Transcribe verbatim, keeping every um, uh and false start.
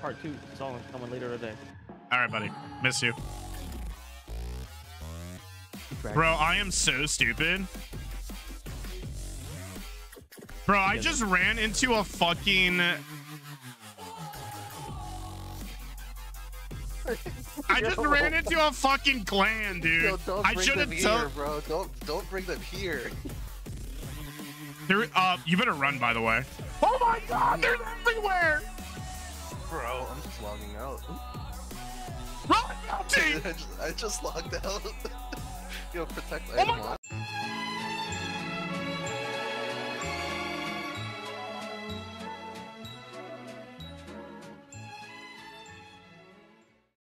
part two song coming later today. All right, buddy. Miss you. Bro, I am so stupid. Bro, I just ran into a fucking... I just Yo. ran into a fucking clan, dude. Yo, don't I bring should them have here, told... bro. Don't don't bring them here. There, uh, you better run, by the way. Oh my god, they're everywhere! Bro, I'm just logging out. Run, team! I, just, I just logged out. Yo, protect Oh item my one. god!